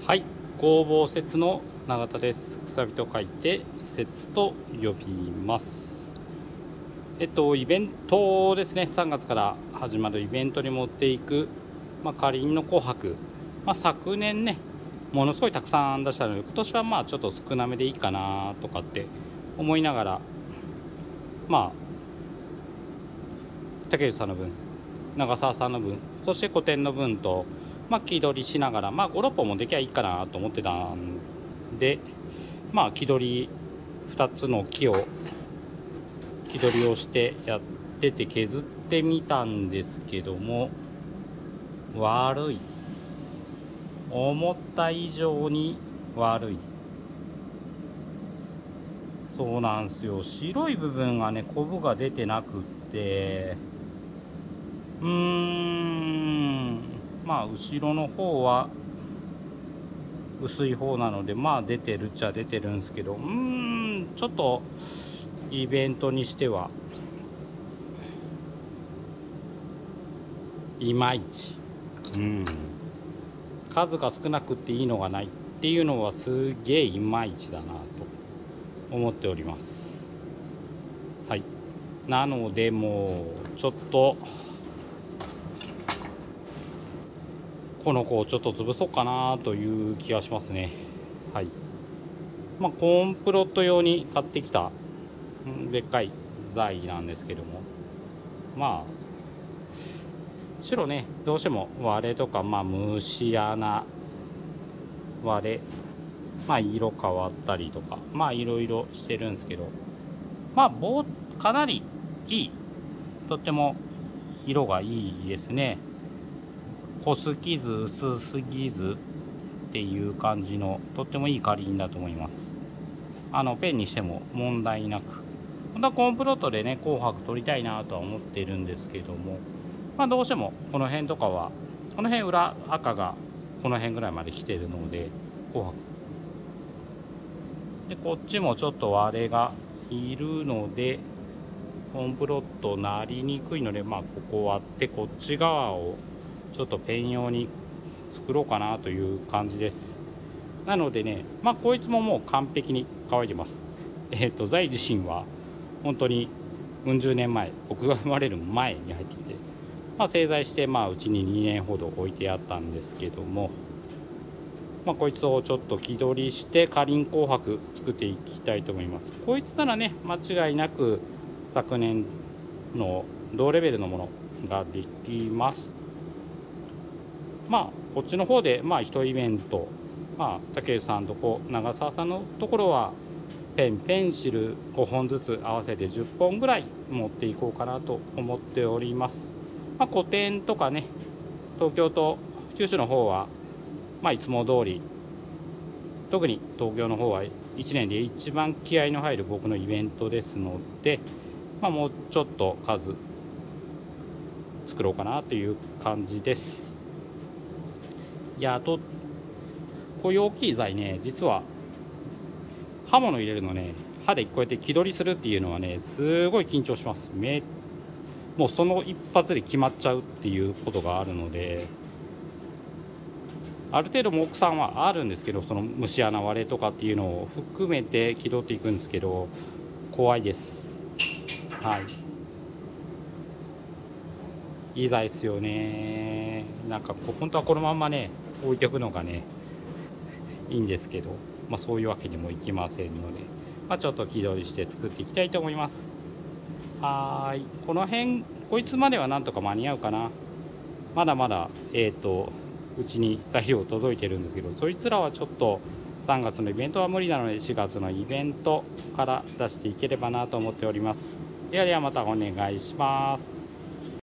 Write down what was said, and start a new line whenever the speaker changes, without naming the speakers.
はい、工房節の永田です。くさびと書いて節と呼びます。イベントですね。3月から始まるイベントに持っていく、かりんの紅白、昨年ねものすごいたくさん出したので、今年はちょっと少なめでいいかなとかって思いながら、竹内さんの分、長澤さんの分、そして古典の分と木取りしながら、5、6本もできゃいいかなと思ってたんで、木取り2つの木を木取りをしてやってて削ってみたんですけども、悪い、思った以上に悪い。そうなんですよ。白い部分がね、コブが出てなくって、後ろの方は薄い方なので出てるっちゃ出てるんですけど、ちょっとイベントにしてはいまいち、数が少なくっていいのがないっていうのはすげえいまいちだなと思っております。はい、なのでもうちょっとこの子をちょっと潰そうかなという気がしますね。はい。コーンプロット用に買ってきたでっかい材なんですけども、白ね、どうしても割れとか虫穴割れ、色変わったりとかいろいろしてるんですけど、かなりいい、とっても色がいいですね。濃すぎず薄すぎずっていう感じのとってもいいカリンだと思います。ペンにしても問題なく、本当はコーンプロットでね紅白取りたいなとは思っているんですけども、どうしてもこの辺とかは、この辺裏赤がこの辺ぐらいまで来てるので紅白で、こっちもちょっと割れがいるのでコーンプロットなりにくいので、ここ割ってこっち側をちょっとペン用に作ろうかなという感じです。なのでね、こいつももう完璧に乾いてます。材自身は本当にうん十年前、僕が生まれる前に入ってきて、製材してうちに2年ほど置いてあったんですけども、こいつをちょっと木取りしてかりん紅白作っていきたいと思います。こいつならね間違いなく昨年の同レベルのものができます。こっちの方で1イベント、竹内さんと長澤さんのところはペンシル5本ずつ合わせて10本ぐらい持っていこうかなと思っております。古典とかね、東京と九州の方はいつも通り、特に東京の方は1年で一番気合の入る僕のイベントですので、もうちょっと数作ろうかなという感じです。こういう大きい材ね、実は刃物入れるのね、刃でこうやって木取りするっていうのはねすごい緊張します。もうその一発で決まっちゃうっていうことがあるので、ある程度目算はあるんですけど、その虫穴割れとかっていうのを含めて気取っていくんですけど、怖いです。はい、いい材ですよね。本当はこのまんまね置いておくのがねいいんですけど、そういうわけにもいきませんので、ちょっと木取りして作っていきたいと思います。この辺こいつまではなんとか間に合うかな。まだまだうちに材料届いてるんですけど、そいつらはちょっと3月のイベントは無理なので4月のイベントから出していければなと思っております。ではまたお願いします。